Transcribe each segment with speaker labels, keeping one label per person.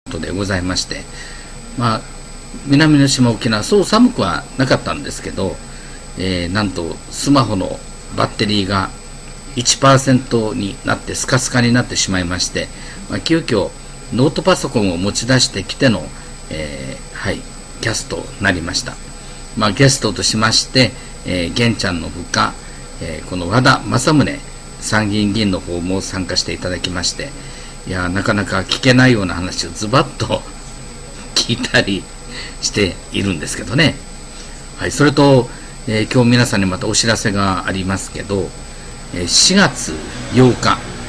Speaker 1: ことでございまして、南の島沖縄、そう寒くはなかったんですけど、なんとスマホのバッテリーが 1% になってスカスカになってしまいまして、急遽ノートパソコンを持ち出してきての、キャストになりました。ゲストとしまして、玄ちゃんのほか、この和田政宗参議院議員の方も参加していただきまして、いやなかなか聞けないような話をズバッと聞いたりしているんですけどね。それと、今日皆さんにまたお知らせがありますけど、4月8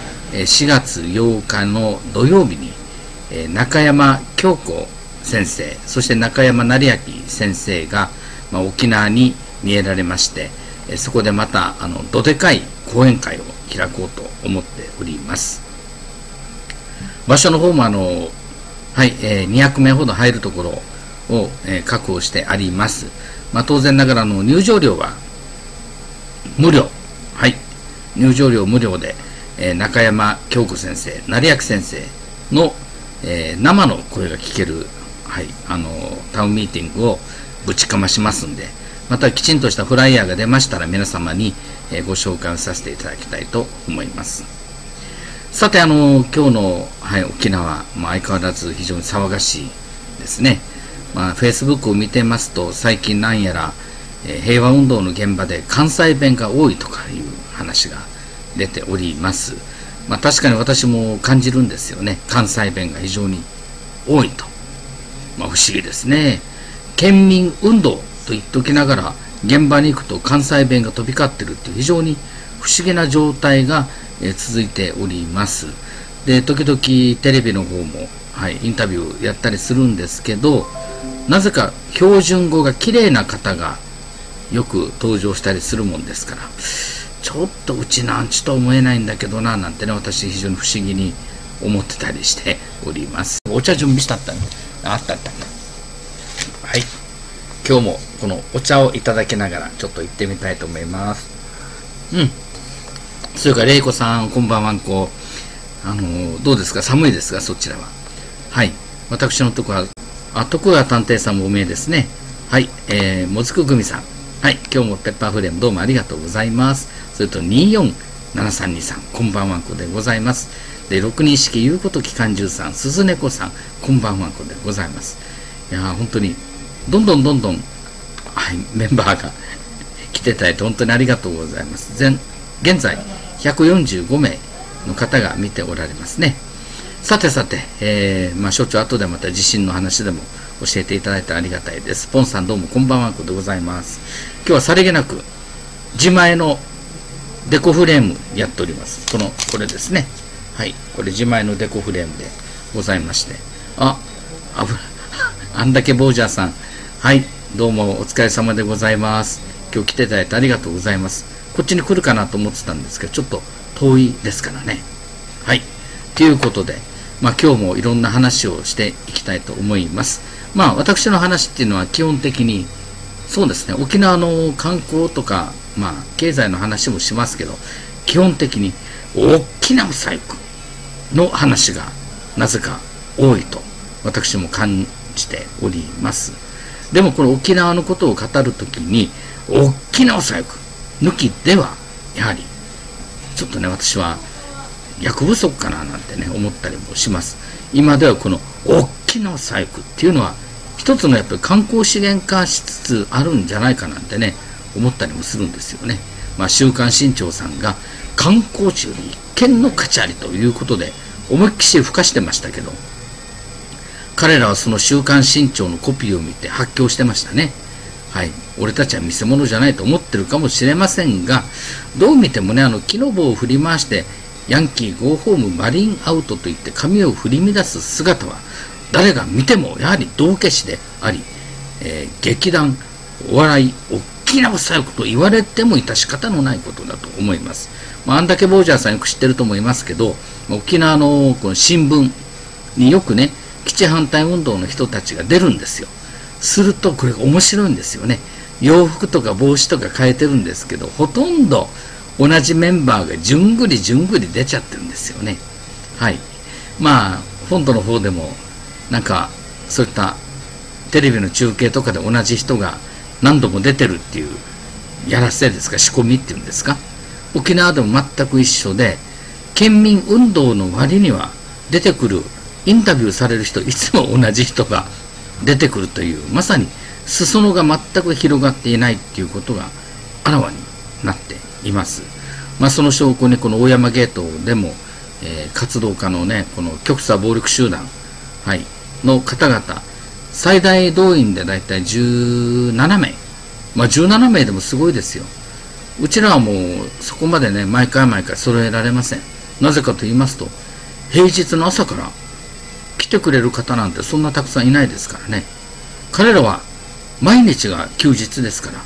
Speaker 1: 日の土曜日に、中山京子先生、そして中山成明先生が、沖縄に見えられまして、そこでまたどでかい講演会を開こうと思っております。場所の方も200名ほど入るところを、確保してあります。当然ながらの入場料は無料、入場料無料で、中山京子先生、成明先生の、生の声が聞ける、タウンミーティングをぶちかましますんで、またきちんとしたフライヤーが出ましたら皆様に、ご紹介をさせていただきたいと思います。さて今日の、沖縄、相変わらず非常に騒がしいですね。Facebook を見てますと最近なんやら、平和運動の現場で関西弁が多いとかいう話が出ております。確かに私も感じるんですよね。関西弁が非常に多いと。不思議ですね。県民運動と言っておきながら現場に行くと関西弁が飛び交っているという非常に不思議な状態が続いております。で、時々テレビの方も、インタビューやったりするんですけど、なぜか標準語が綺麗な方がよく登場したりするもんですから、ちょっとうちなんちと思えないんだけどな、なんてね、私非常に不思議に思ってたりしております。お茶準備したったね。あった。今日もこのお茶をいただきながらちょっと行ってみたいと思います。それから、れいこさん、こんばんはんこ。どうですか？寒いですか？そちらは。私のところは、徳川探偵さんもお見えですね。もずくぐみさん。今日もペッパーフレームどうもありがとうございます。それと、247323さん、こんばんはんこでございます。で、六人式ゆうこときかんじゅうさん、すずねこさん、こんばんはんこでございます。いや本当に、どんどん、メンバーが来ていただいて本当にありがとうございます。現在、145名の方が見ておられますね。さて、所長後でまた地震の話でも教えていただいてありがたいです。ポンさんどうもこんばんはんこでございます。今日はさりげなく自前のデコフレームやっております。これですね。これ自前のデコフレームでございまして。あんだけボージャーさん。どうもお疲れ様でございます。今日来ていただいてありがとうございます。こっちに来るかなと思ってたんですけど、ちょっと遠いですからね。ということで、今日もいろんな話をしていきたいと思います。私の話っていうのは基本的に、そうですね、沖縄の観光とか、経済の話もしますけど、基本的に大きな細工の話がなぜか多いと私も感じております。でもこの沖縄のことを語るときに、大きな細工抜きでは、やはり、ちょっとね、私は役不足かななんてね、思ったりもします。今ではこの大きな細工っていうのは、一つのやっぱり観光資源化しつつあるんじゃないかなんてね、思ったりもするんですよね。週刊新潮さんが観光地より一見の価値ありということで、思いっきし吹かしてましたけど、彼らはその週刊新潮のコピーを見て発狂してましたね。俺たちは見せ物じゃないと思ってるかもしれませんが、どう見てもね、木の棒を振り回して、ヤンキーゴーホームマリンアウトと言って髪を振り乱す姿は、誰が見てもやはり道化師であり、劇団、お笑い、大きな細工と言われても致し方のないことだと思います。あんだけボージャーさんよく知ってると思いますけど、沖縄のこの新聞によくね、基地反対運動の人たちが出るんですよ。するとこれ面白いんですよね。洋服とか帽子とか変えてるんですけど、ほとんど同じメンバーがじゅんぐり出ちゃってるんですよね。本土の方でもなんかそういったテレビの中継とかで同じ人が何度も出てるっていうやらせですか、仕込みっていうんですか。沖縄でも全く一緒で、県民運動の割には出てくるインタビューされる人いつも同じ人が出てくるという、まさに裾野が全く広がっていないっていうことがあらわになっています。その証拠にこの大山ゲートでも、活動家のね、この極左暴力集団、の方々、最大動員でだいたい17名。17名でもすごいですよ。うちらはもうそこまでね、毎回揃えられません。なぜかと言いますと、平日の朝から来てくれる方なんてそんなたくさんいないですからね。彼らは毎日が休日ですから、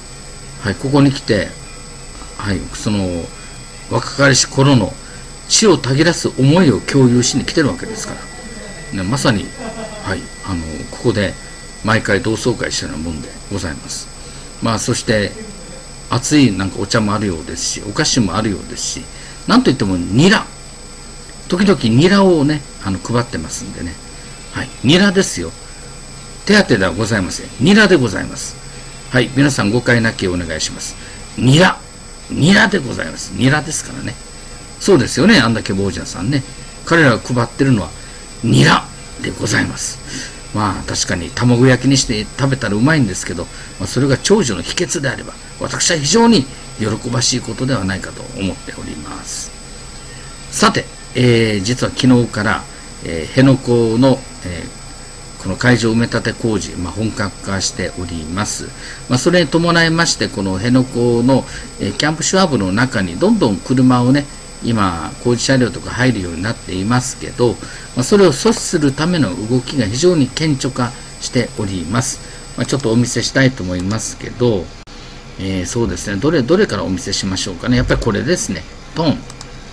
Speaker 1: ここに来て、その若かりし頃の死をたぎらす思いを共有しに来てるわけですから、ね、まさに、ここで毎回同窓会してるようなもんでございます。そして熱いなんかお茶もあるようですし、お菓子もあるようですし、なんといってもニラ、時々ニラをね配ってますんでね、ニラですよ。手当ではございません。ニラでございます。皆さん誤解なきお願いします。ニラでございます。ニラですからね。そうですよね、あんだけ坊ちゃんさんね。彼らが配ってるのはニラでございます。確かに卵焼きにして食べたらうまいんですけど、それが長寿の秘訣であれば、私は非常に喜ばしいことではないかと思っております。さて、実は昨日から、辺野古の、この海上埋め立て工事、本格化しております。それに伴いまして、この辺野古の、キャンプシュワブの中にどんどん車をね、今工事車両とか入るようになっていますけど、それを阻止するための動きが非常に顕著化しております。ちょっとお見せしたいと思いますけど、そうですね、どれからお見せしましょうかね。やっぱりこれですね、トン。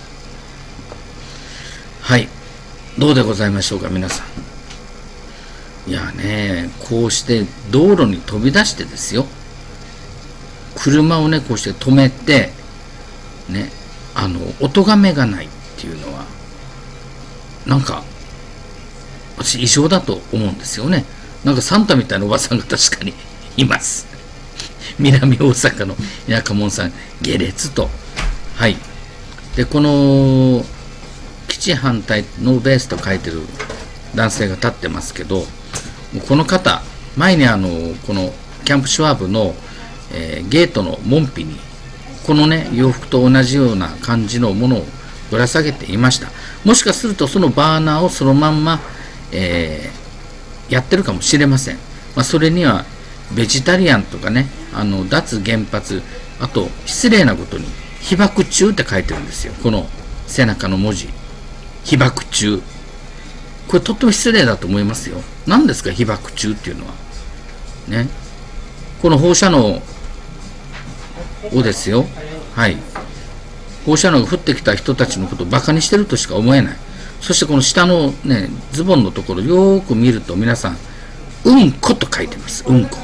Speaker 1: どうでございましょうか皆さん。いやね、こうして道路に飛び出してですよ、車をねこうして止めてね、お咎めがないっていうのはなんか私異常だと思うんですよね。なんかサンタみたいなおばさんが確かにいます。南大阪の田舎者さん、下劣と。でこの基地反対ノーベースと書いてる男性が立ってますけど、この方前にこのキャンプシュワブの、ゲートの門扉にこのね洋服と同じような感じのものをぶら下げていました。もしかするとそのバーナーをそのまんま、やってるかもしれません。それにはベジタリアンとかね、脱原発、あと失礼なことに被爆中って書いてるんですよ。この背中の文字、被爆中。これとっても失礼だと思いますよ。何ですか被爆中っていうのはね。この放射能をですよ、放射能が降ってきた人たちのことをバカにしてるとしか思えない。そしてこの下のねズボンのところよーく見ると、皆さんうんこと書いてます。うんこ、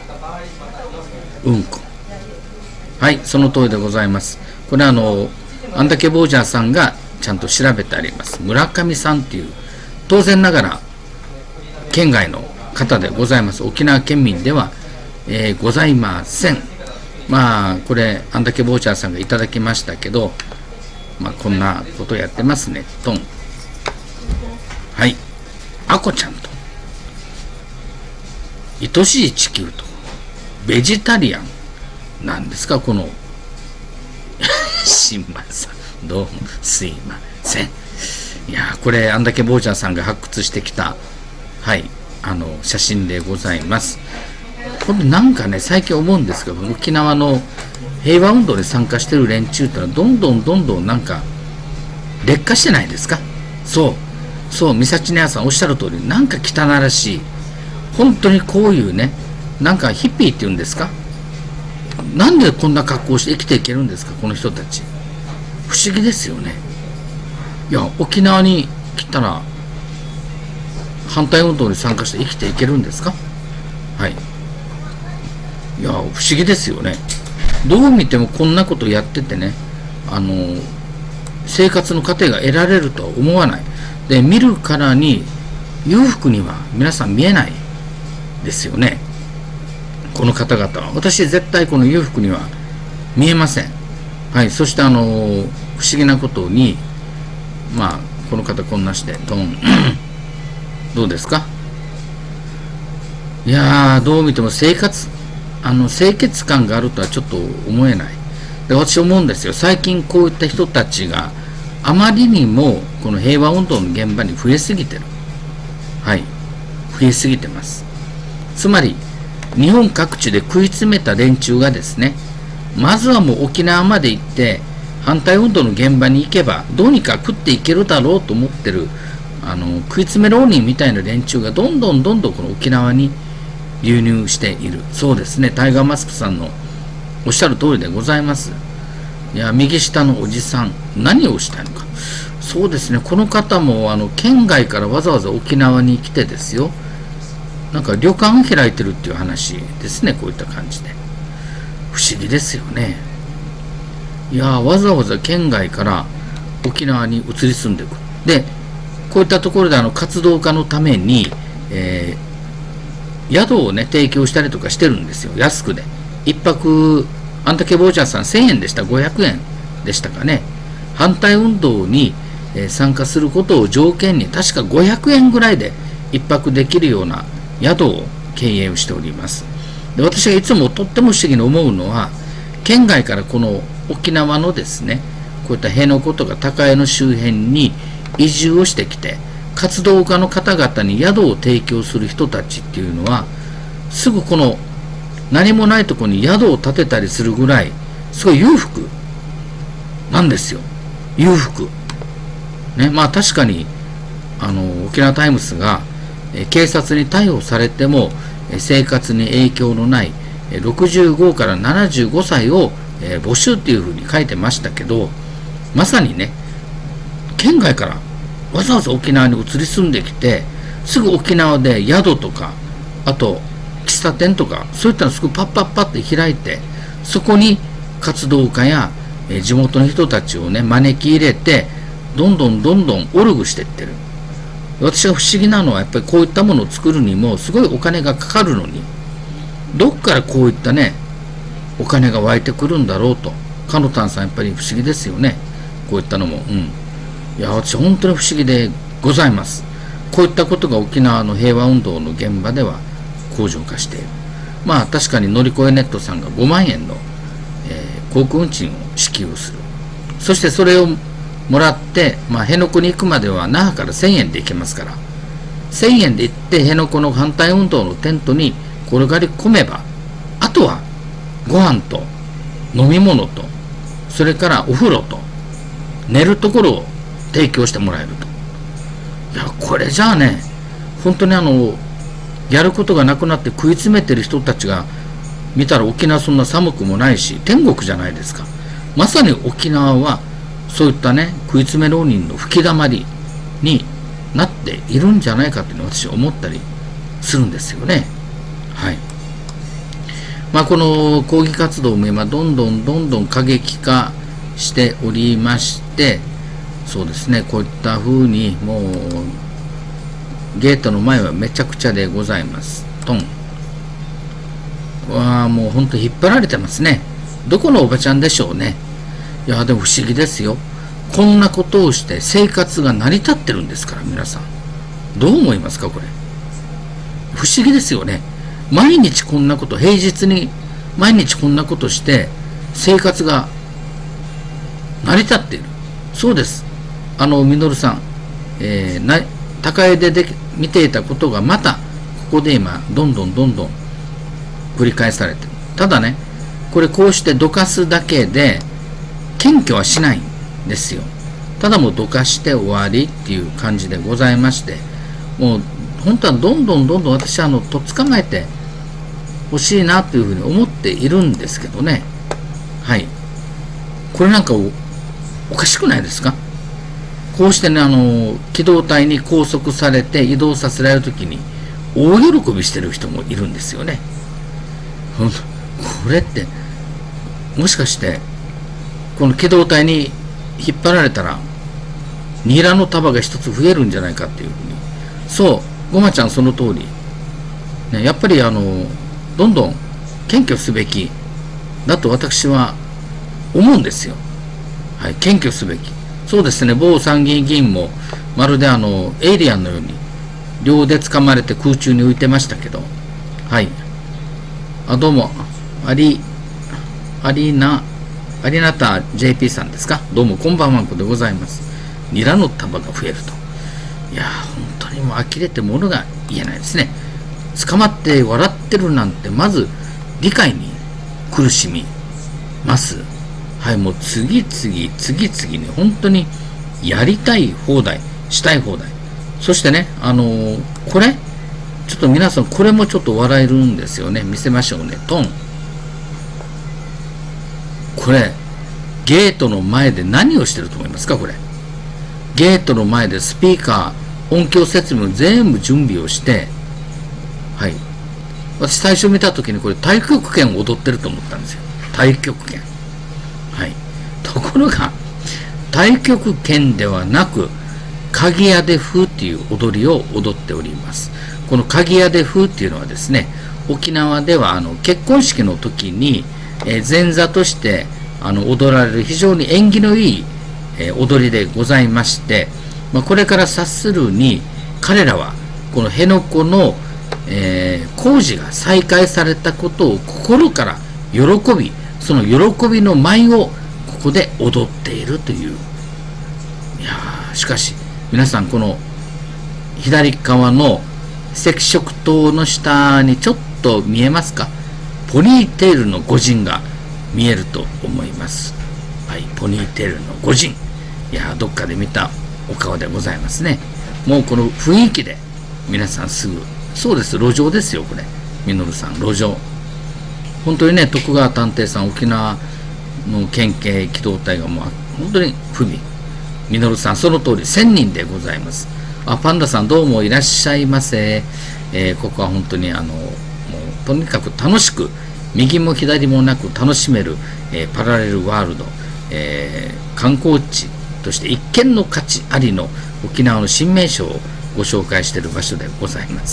Speaker 1: その通りでございます。これあんだけ坊ちゃんさんがちゃんと調べてあります。村上さんっていう、当然ながら県外の方でございます。沖縄県民では、ございません。これあんだけ坊ちゃんさんがいただきましたけど、こんなことやってますね。トン。あこちゃんと愛しい地球とベジタリアンなんですかこの新馬さん、どうもすいません。いやこれあんだけ坊ちゃんさんが発掘してきた写真でございます。これなんかね最近思うんですけど、沖縄の平和運動に参加してる連中ってのはどんどんなんか劣化してないですか。そう美咲姉さんおっしゃる通り、なんか汚らしい、本当にこういうね、なんかヒッピーっていうんですか、なんでこんな格好をして生きていけるんですかこの人たち。不思議ですよね。いや沖縄に来たら反対運動に参加して生きていけるんですか。いや不思議ですよね。どう見てもこんなことやっててね、生活の糧が得られるとは思わない。で見るからに裕福には皆さん見えないですよね。この方々は。私絶対この裕福には見えません。はい。そして不思議なことに、まあこの方こんなしてドンどうですか。いやー、どう見ても清潔感があるとはちょっと思えない。で、私思うんですよ。最近こういった人たちがあまりにもこの平和運動の現場に増えすぎてる。はい。増えすぎてます。つまり、日本各地で食い詰めた連中がですね、まずはもう沖縄まで行って、反対運動の現場に行けば、どうにか食っていけるだろうと思ってる、食い詰め浪人みたいな連中がどんどんこの沖縄に流入している。そうですね、タイガーマスクさんのおっしゃる通りでございます。いや、右下のおじさん、何をしたいのか。そうですね、この方も県外からわざわざ沖縄に来てですよ、なんか旅館を開いてるっていう話ですね。こういった感じで不思議ですよね。いや、わざわざ県外から沖縄に移り住んでくる。で、こういったところで活動家のために、宿をね提供したりとかしてるんですよ。安くで一泊、あんたけ坊ちゃんさん1000円でした、500円でしたかね。反対運動に参加することを条件に確か500円ぐらいで一泊できるような宿を経営をしております。で、私がいつもとっても不思議に思うのは、県外からこの沖縄のですね、こういった辺野古とか高江の周辺に移住をしてきて、活動家の方々に宿を提供する人たちっていうのは、すぐこの何もないところに宿を建てたりするぐらい、すごい裕福なんですよ。裕福。ね、まあ確かに、沖縄タイムスが、警察に逮捕されても生活に影響のない65から75歳を募集っていうふうに書いてましたけど、まさにね、県外からわざわざ沖縄に移り住んできて、すぐ沖縄で宿とか、あと喫茶店とか、そういったのすぐパッパッパって開いて、そこに活動家や地元の人たちをね招き入れて、どんどんオルグしていってる。私が不思議なのは、やっぱりこういったものを作るにもすごいお金がかかるのに、どっからこういったねお金が湧いてくるんだろうと。カノタンさん、やっぱり不思議ですよね、こういったのも。いや、私本当に不思議でございます。こういったことが沖縄の平和運動の現場では向上化している。まあ確かに乗り越えネットさんが5万円の、航空運賃を支給する。そしてそれをもらって、辺野古に行くまでは那覇から1000円で行けますから、1000円で行って辺野古の反対運動のテントに転がり込めば、あとはご飯と飲み物と、それからお風呂と寝るところを提供してもらえると。いや、これじゃあね、本当にやることがなくなって食い詰めてる人たちが見たら、沖縄そんな寒くもないし天国じゃないですか。まさに沖縄はそういったね食い詰め浪人の吹きだまりになっているんじゃないかというのを私は思ったりするんですよね。はい。この抗議活動も今どんどん過激化しておりまして、そうですね、こういった風にもうゲートの前はめちゃくちゃでございます。トンわあ、もうほんと引っ張られてますね。どこのおばちゃんでしょうね。いや、でも不思議ですよ。こんなことをして生活が成り立ってるんですから、皆さんどう思いますか。これ不思議ですよね。毎日こんなこと、平日に毎日こんなことして生活が成り立っている。そうです。ミノルさん、高江で見ていたことがまたここで今どんどん繰り返されてる。ただね、これこうしてどかすだけで検挙はしないんですよ。ただもうどかして終わりっていう感じでございまして、もう本当はどんどん私はとっ捕まえてほしいなというふうに思っているんですけどね。はい。これなんかおかしくないですか。こうしてね、機動隊に拘束されて移動させられるときに大喜びしてる人もいるんですよね。これってもしかしてこの機動隊に引っ張られたらニラの束が一つ増えるんじゃないかっていうふうに、そうごまちゃんその通り。ね、やっぱりどんどん検挙すべきだと私は思うんですよ。はい、検挙すべき。そうですね、某参議院議員もまるでエイリアンのように両で掴まれて空中に浮いてましたけど、はい。どうも、アリナタ JP さんですか。どうもこんばんはんこでございます。ニラの束が増えると。いやー、本当にもう呆れてものが言えないですね。捕まって笑ってるなんて、まず理解に苦しみます。はい、もう次々に本当にやりたい放題、したい放題。そしてね、これ、ちょっと皆さん、これもちょっと笑えるんですよね。見せましょうね。トン。これ、ゲートの前で何をしてると思いますか、これ。ゲートの前でスピーカー、音響設備を全部準備をして、はい。私最初見たときにこれ太極拳を踊ってると思ったんですよ。太極拳。はい。ところが、太極拳ではなく、鍵屋で風っていう踊りを踊っております。この鍵屋で風っていうのはですね、沖縄では結婚式の時に、前座として踊られる非常に縁起のいい、踊りでございまして、これから察するに彼らはこの辺野古の、工事が再開されたことを心から喜び、その喜びの舞をここで踊っているという。いやー、しかし皆さん、この左側の赤色灯の下にちょっと見えますか。ポニーテールの御人が見えると思います。はい、ポニーテールの御人。いやー、どっかで見たお顔でございますね。もうこの雰囲気で皆さんすぐ、そうです、路上ですよ、これ。みのるさん、路上。本当にね、徳川探偵さん、沖縄の県警機動隊がもう本当に不備。みのるさん、その通り、1000人でございます。パンダさん、どうもいらっしゃいませ。ここは本当にもうとにかく楽しく、右も左もなく楽しめる、パラレルワールド、観光地として一見の価値ありの沖縄の新名所をご紹介している場所でございます。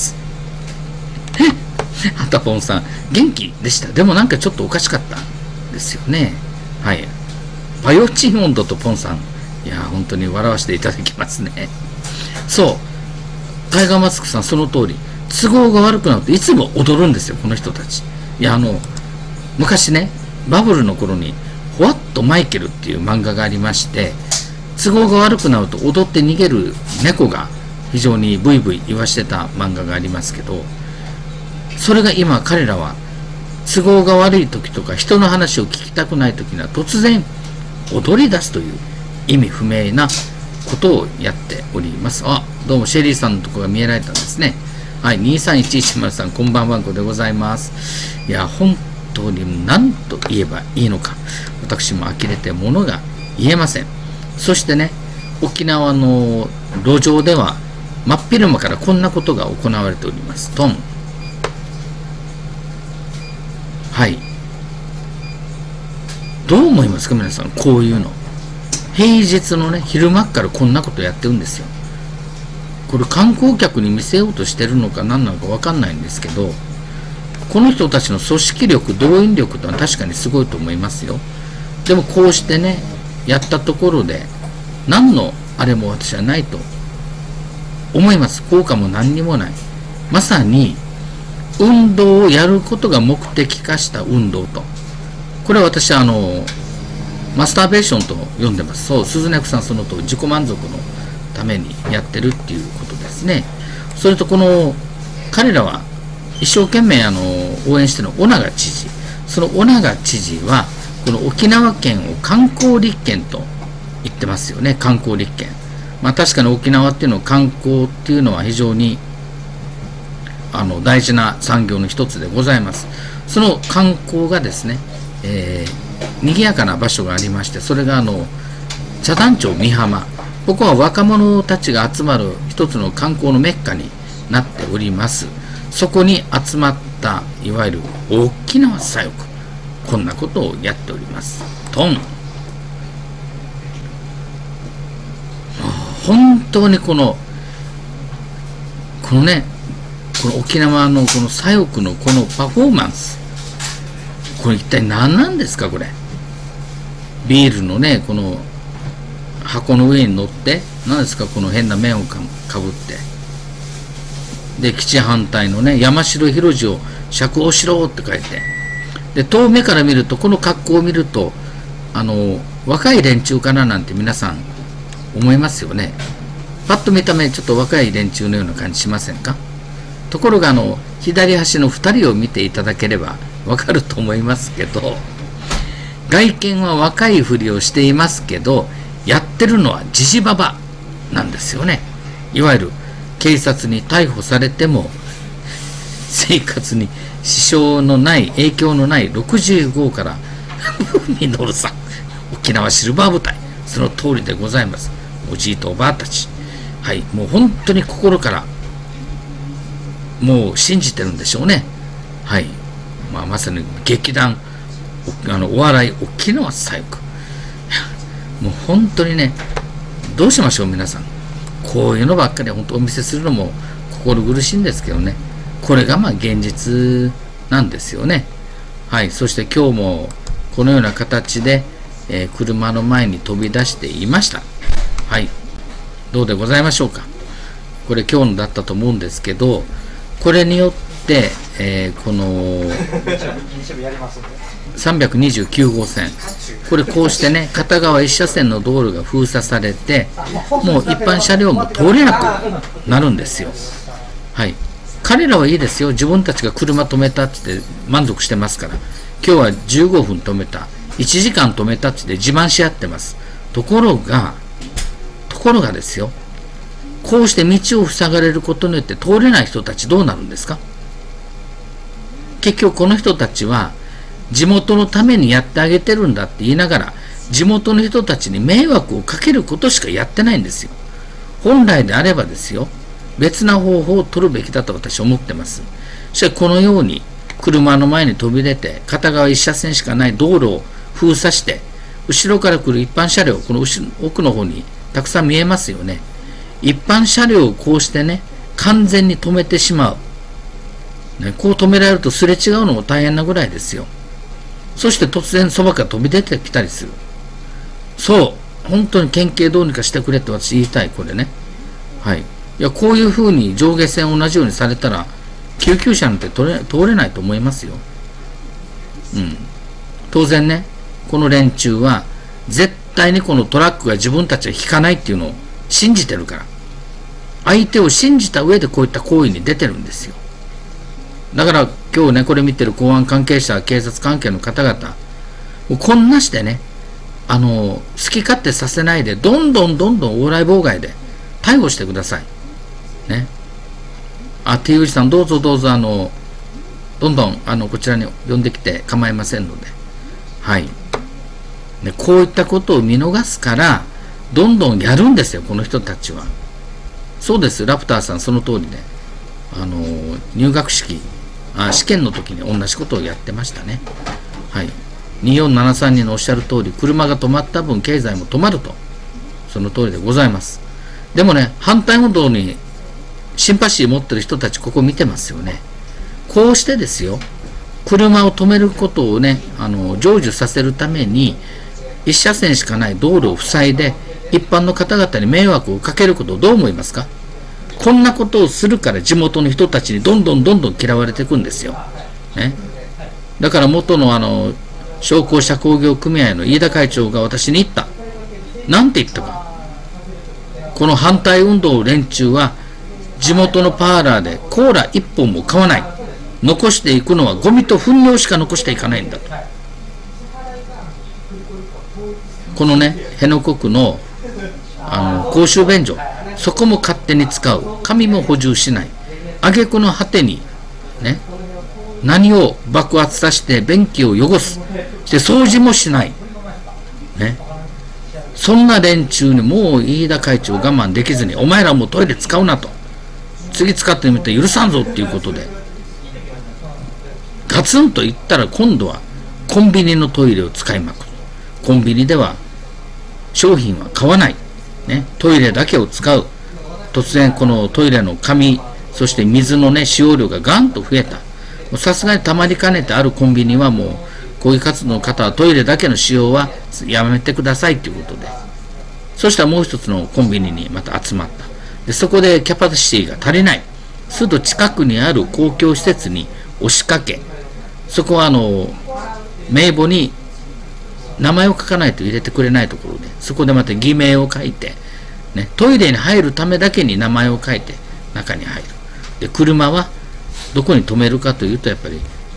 Speaker 1: はたぽんさん、元気でした。でもなんかちょっとおかしかったですよね。はい。バヨチン温度とポンさん、いや本当に笑わせていただきますね。そう、タイガーマスクさん、その通り、都合が悪くなるといつも踊るんですよ、この人たち。いや昔ね、バブルの頃に「ホワットマイケル」っていう漫画がありまして、都合が悪くなると踊って逃げる猫が非常にブイブイ言わしてた漫画がありますけど、それが今彼らは都合が悪い時とか人の話を聞きたくない時には突然踊り出すという意味不明なことをやっております。どうもシェリーさんのところが見えられたんですね。はい、23110さん、こんばんはんこでございます。いや本当に何と言えばいいのか、私も呆れてものが言えません。そしてね、沖縄の路上では真っ昼間からこんなことが行われております。トン。はい、どう思いますか皆さん。こういうの平日のね、昼間からこんなことやってるんですよ。これ観光客に見せようとしてるのか何なのか分かんないんですけど、この人たちの組織力、動員力とは確かにすごいと思いますよ。でもこうしてね、やったところで何のあれも私はないと思います。効果も何にもない。まさに運動をやることが目的化した運動と、これは私はマスターベーションと呼んでます。そう、鈴猫さん、そのと自己満足のためにやってるっていうことですね。それとこの彼らは一生懸命応援してるの尾長知事。その尾長知事はこの沖縄県を観光立県と言ってますよね。観光立県。確かに沖縄っていうのは観光っていうのは非常に大事な産業の一つでございます。その観光がですね、賑やかな場所がありまして、それが茶壇町美浜。ここは若者たちが集まる一つの観光のメッカになっております。そこに集まったいわゆる大きな左翼、こんなことをやっております。トン。本当にこのね、 この沖縄のこの左翼のこのパフォーマンス、これ一体何なんですかこれ。ビールのねこの箱の上に乗って何ですかこの変な面をかぶって、で基地反対のね山城宏次を釈放しろって書いて、で遠目から見るとこの格好を見ると若い連中かななんて皆さん思いますよね。パッと見た目ちょっと若い連中のような感じしませんか。ところが左端の2人を見ていただければわかると思いますけど、外見は若いふりをしていますけどやってるのはジジババなんですよね。いわゆる警察に逮捕されても生活に支障のない影響のない65からミノルさん、沖縄シルバー部隊、その通りでございます。おじいとおばあたち、はい、もう本当に心からもう信じてるんでしょうね。はい、まさに劇団お笑い沖縄左翼、もう本当にね、どうしましょう皆さん。こういうのばっかり本当お見せするのも心苦しいんですけどね、これが現実なんですよね。はい、そして今日もこのような形で、車の前に飛び出していました。はい、どうでございましょうか。これ今日のだったと思うんですけど、これによって、この329号線、これこうしてね片側1車線の道路が封鎖されて、もう一般車両も通れなくなるんですよ。はい、彼らはいいですよ、自分たちが車止めたって言って満足してますから、今日は15分止めた、1時間止めたって言って自慢し合ってます。ところがですよ、こうして道を塞がれることによって通れない人たちどうなるんですか。結局この人たちは地元のためにやってあげてるんだって言いながら、地元の人たちに迷惑をかけることしかやってないんですよ。本来であればですよ、別な方法を取るべきだと私は思ってます。そしてこのように車の前に飛び出て片側1車線しかない道路を封鎖して、後ろから来る一般車両、この奥の方にたくさん見えますよね。一般車両をこうしてね完全に止めてしまう、ね、こう止められるとすれ違うのも大変なぐらいですよ。そして突然そばから飛び出てきたりする。そう、本当に県警どうにかしてくれって私言いたい、これね。はい、いやこういうふうに上下線同じようにされたら救急車なんて通れないと思いますよ。当然ね、この連中は絶対にこのトラックが自分たちは引かないっていうのを信じてるから、相手を信じた上でこういった行為に出てるんですよ。だから今日ねこれ見てる公安関係者、警察関係の方々、もうこんなしてね好き勝手させないで、どんどん往来妨害で逮捕してくださいね。T 氏さんどうぞどんどんこちらに呼んできて構いませんので、はいね、こういったことを見逃すからどんどんやるんですよこの人たちは。そうです、ラプターさんその通りで、入学式試験の時に同じことをやってましたね。はい、2473人のおっしゃる通り、車が止まった分経済も止まると、その通りでございます。でもね、反対運動にシンパシー持ってる人たちここ見てますよね。こうしてですよ、車を止めることをね成就させるために一車線しかない道路を塞いで一般の方々に迷惑をかけることをどう思いますか。こんなことをするから地元の人たちにどんどん嫌われていくんですよ、ね、だから元の商工車工業組合の飯田会長が私に言った。なんて言ったか。この反対運動連中は地元のパーラーでコーラ1本も買わない、残していくのはゴミと糞尿しか残していかないんだと。このね辺野古区の公衆便所、そこも勝手に使う、紙も補充しない、挙句の果てにね何を爆発させて便器を汚す、して掃除もしないね。そんな連中にもう飯田会長我慢できずに、お前らもうトイレ使うなと、次使ってみて許さんぞっていうことでガツンと言ったら、今度はコンビニのトイレを使いまくる。コンビニでは商品は買わない、ね、トイレだけを使う。突然このトイレの紙そして水のね、使用量がガンと増えた。さすがに溜まりかねてあるコンビニはもう、抗議活動の方はトイレだけの使用はやめてくださいということで。そしたらもう一つのコンビニにまた集まった。で、そこでキャパシティが足りない。すると近くにある公共施設に押しかけ、そこは名簿に名前を書かないと入れてくれないところで、そこでまた偽名を書いて、ね、トイレに入るためだけに名前を書いて中に入る。で、車はどこに止めるかというと、やっぱり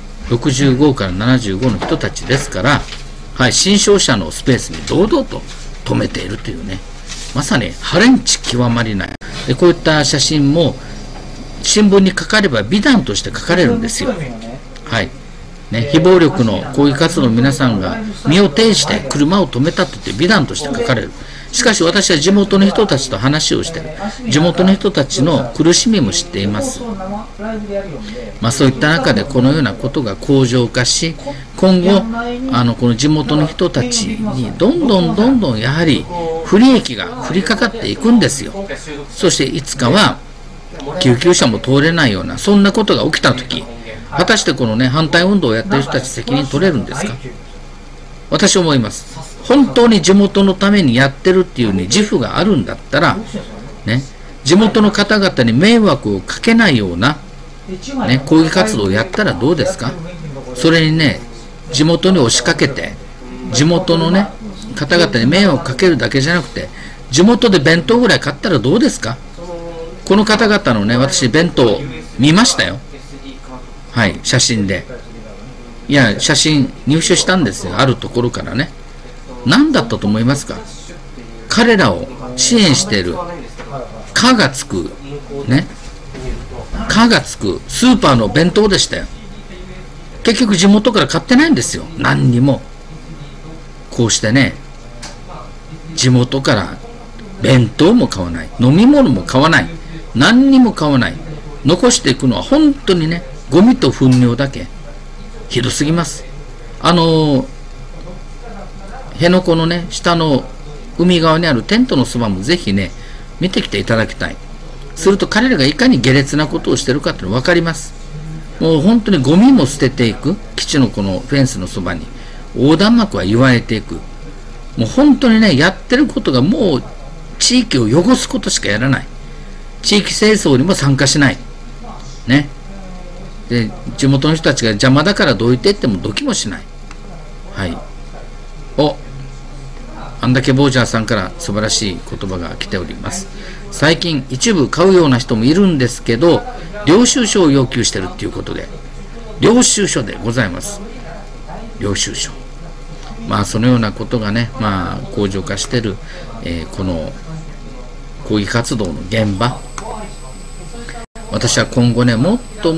Speaker 1: 65から75の人たちですから、はい、新商車のスペースに堂々と止めているというね、まさにハレンチ極まりない。で、こういった写真も新聞に書かれば美談として書かれるんですよ。はい。ね、非暴力の抗議活動の皆さんが身を挺して車を止めたと言って美談として書かれる。しかし私は地元の人たちと話をしている。地元の人たちの苦しみも知っています。まあそういった中でこのようなことが向上化し、今後この地元の人たちにどんどんやはり不利益が降りかかっていくんですよ。そしていつかは救急車も通れないようなそんなことが起きたとき、果たしてこのね反対運動をやっている人たち責任取れるんですか。私は思います。本当に地元のためにやってるっていうね自負があるんだったらね、地元の方々に迷惑をかけないような、ね、抗議活動をやったらどうですか。それにね、地元に押しかけて地元のね方々に迷惑をかけるだけじゃなくて、地元で弁当ぐらい買ったらどうですか。この方々のね、私弁当見ましたよ。はい、写真で。いや、写真入手したんですよ、あるところからね。何だったと思いますか。彼らを支援している「か」がつくね、「か」がつくスーパーの弁当でしたよ。結局地元から買ってないんですよ、何にも。こうしてね、地元から弁当も買わない、飲み物も買わない、何にも買わない、残していくのは本当にね、ゴミと糞尿だけ。ひどすぎます。辺野古のね下の海側にあるテントのそばもぜひね見てきていただきたい。すると彼らがいかに下劣なことをしているかっていうのが分かります。もう本当にゴミも捨てていく、基地のこのフェンスのそばに横断幕は言われていく。もう本当にねやってることがもう地域を汚すことしかやらない。地域清掃にも参加しないね。で、地元の人たちが邪魔だからどいてってもどきもしない。はい。あんだけボージャーさんから素晴らしい言葉が来ております。最近一部買うような人もいるんですけど、領収書を要求してるっていうことで、領収書でございます。領収書。まあそのようなことがね、まあ向上化してる、この抗議活動の現場。私は今後ね、もっと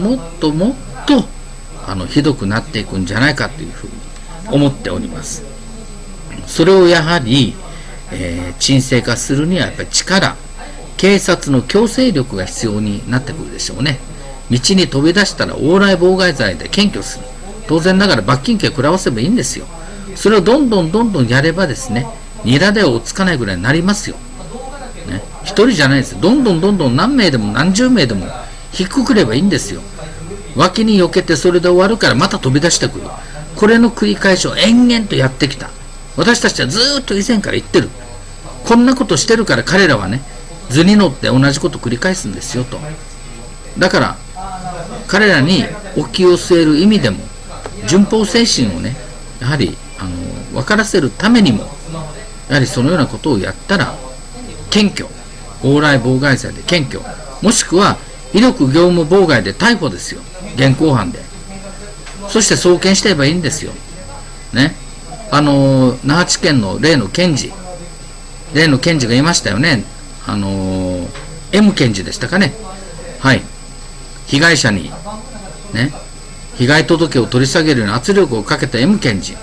Speaker 1: ひどくなっていくんじゃないかというふうに思っております。それをやはり、沈静化するにはやっぱり力、警察の強制力が必要になってくるでしょうね。道に飛び出したら往来妨害罪で検挙する。当然ながら罰金刑を食らわせばいいんですよ。それをどんどんやればですね、ニラでは追っつかないぐらいになりますよ。ね、一人じゃないですよ。どんどん何名でも何十名でも引っくくればいいんですよ。脇に避けてそれで終わるからまた飛び出してくる。これの繰り返しを延々とやってきた。私たちはずっと以前から言ってる。こんなことしてるから彼らはね、図に乗って同じことを繰り返すんですよと。だから彼らにお気を据える意味でも、順法精神をね、やはり分からせるためにも、やはりそのようなことをやったら検挙、往来妨害罪で検挙、もしくは威力業務妨害で逮捕ですよ、現行犯で。そして送検してればいいんですよね。那覇地検の例の検事がいましたよね。M 検事でしたかね。はい。被害者にね、被害届を取り下げるような圧力をかけた M 検事、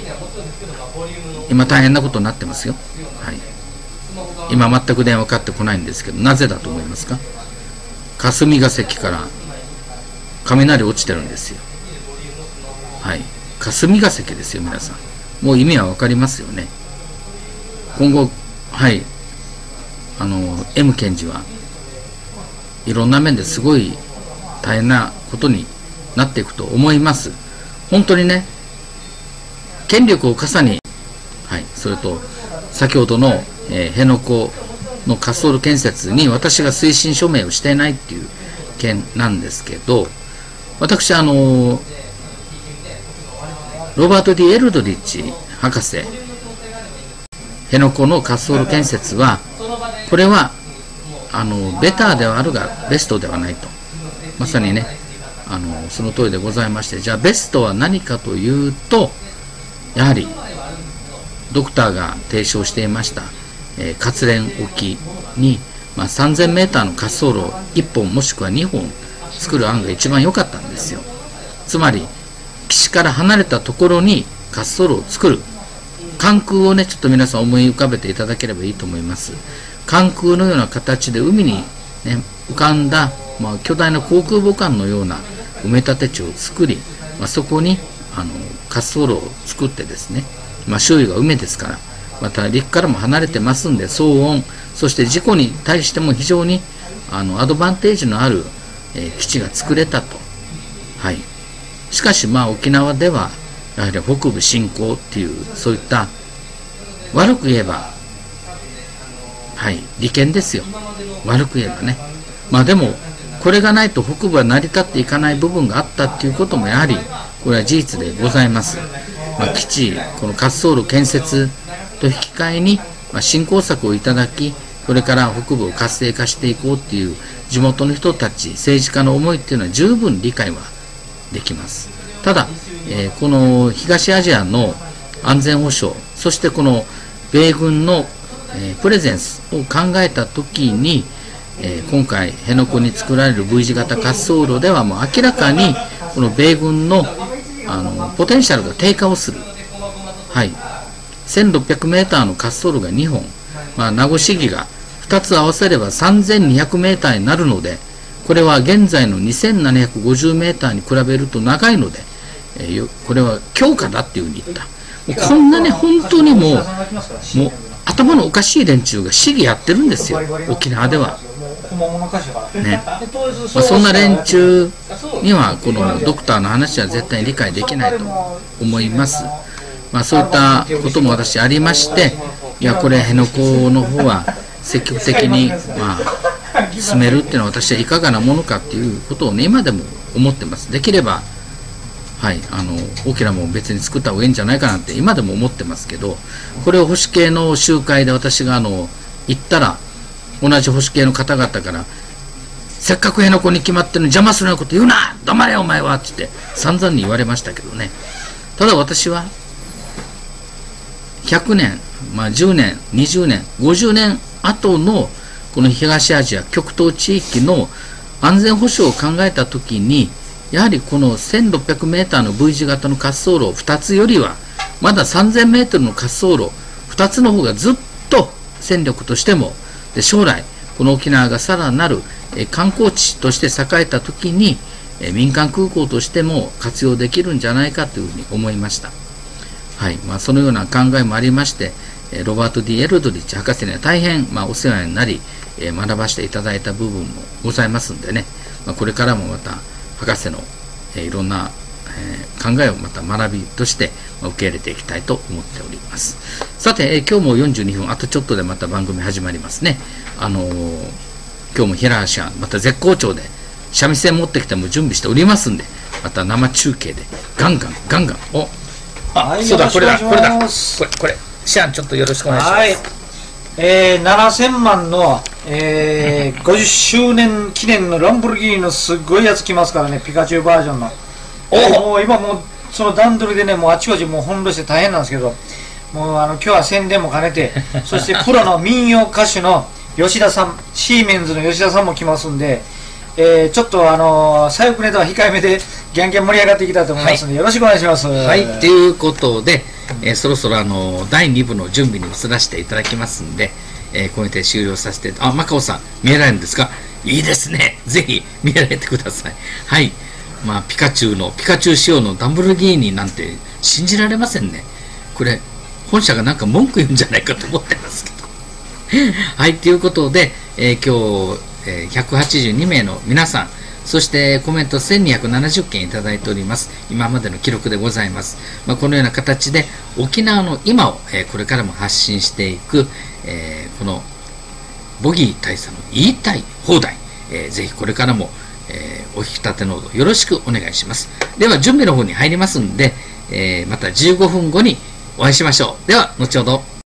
Speaker 1: 今大変なことになってますよ。はい。今全く電話かかってこないんですけど、なぜだと思いますか。霞が関から雷落ちてるんですよ。はい。霞が関ですよ、皆さん。もう意味は分かりますよね。今後、はい。M 検事はいろんな面ですごい大変なことになっていくと思います。本当にね、権力を傘に、はい、それと先ほどの、辺野古の滑走路建設に私が推進署名をしていないっていう件なんですけど、私ロバート・ディ・エルドリッジ博士、辺野古の滑走路建設は、これはベターではあるがベストではないと、まさにねその通りでございまして、じゃあベストは何かというと、やはりドクターが提唱していました、活連沖に、3000メーターの滑走路を1本もしくは2本作る案が一番良かったんですよ。つまり岸から離れたところに滑走路を作る、関空をねちょっと皆さん思い浮かべていただければいいと思います。関空のような形で海に、ね、浮かんだ、巨大な航空母艦のような埋め立て地を作り、そこに滑走路を作ってですね、周囲が海ですから、また陸からも離れてますんで、騒音、そして事故に対しても非常にアドバンテージのある、基地が作れたと。はい、しかし沖縄ではやはり北部侵攻っていう、そういった悪く言えば、はい、利権ですよ、悪く言えばね。でもこれがないと北部は成り立っていかない部分があったっていうこともやはりこれは事実でございます。基地、この滑走路建設と引き換えに、振興策をいただき、これから北部を活性化していこうっていう地元の人たち、政治家の思いっていうのは十分理解はできます。ただ、この東アジアの安全保障、そしてこの米軍の、プレゼンスを考えたときに、今回辺野古に作られる V 字型滑走路ではもう明らかにこの米軍のポテンシャルが低下をする。はい、1600メーターの滑走路が2本、名護市議が2つ合わせれば3200メーターになるので、これは現在の2750メーターに比べると長いので、これは強化だっていうふうに言った。もうこんなね、本当にもう頭のおかしい連中が市議やってるんですよ、沖縄では。ね、そんな連中にはこのドクターの話は絶対に理解できないと思います。そういったことも私ありまして、いやこれ辺野古の方は積極的に進めるっていうのは私はいかがなものかっていうことをね今でも思ってます。できればはい、大きなもん別に作った方がいいんじゃないかなって今でも思ってますけど、これを保守系の集会で私が言ったら、同じ保守系の方々からせっかく辺野古に決まってるのに邪魔するようなこと言うな、黙れお前はって言って散々に言われましたけどね。ただ私は100年、10年、20年、50年後のこの東アジア極東地域の安全保障を考えたときに、やはりこの1600メーターの V 字型の滑走路2つよりはまだ3000メートルの滑走路2つの方がずっと戦力としても、で将来この沖縄がさらなる観光地として栄えたときに民間空港としても活用できるんじゃないかというふうに思いました。はい、そのような考えもありまして、ロバート・ディ・エルドリッジ博士には大変お世話になり学ばせていただいた部分もございますんでね、これからもまた博士のいろんな考えをまた学びとして受け入れていきたいと思っております。さて今日も42分、あとちょっとでまた番組始まりますね。今日も平橋はまた絶好調で三味線持ってきても準備しておりますんで、また生中継でガンガンそうだ、これシアンちょっとよろしくお願いします。はい、
Speaker 2: 7000万の、50周年記念のランボルギーニのすごいやつ来ますからね、ピカチュウバージョンの。もう今もうその段取りでね、もうあちこちもう翻弄して大変なんですけど、もう今日は宣伝も兼ねて、そしてプロの民謡歌手の吉田さん、シーメンズの吉田さんも来ますんで、ちょっと左翼ネタは控えめでギャンギャン盛り上がっていきたいと思いますので、よろしくお願いします。
Speaker 1: はい、ということで、そろそろ第2部の準備に移らせていただきますんで、これで終了させて、マカオさん見えられるんですか？いいですね、ぜひ見られてください。はい、ピカチュウ仕様のダンボルギーニなんて信じられませんね。これ本社がなんか文句言うんじゃないかと思ってますけどはい、ということで、今日 182名の皆さん、そしてコメント1270件いただいております。今までの記録でございます。このような形で沖縄の今を、これからも発信していく、このボギー大佐の言いたい放題、ぜひこれからも、お引き立てのほどよろしくお願いします。では準備の方に入りますんで、また15分後にお会いしましょう。では後ほど。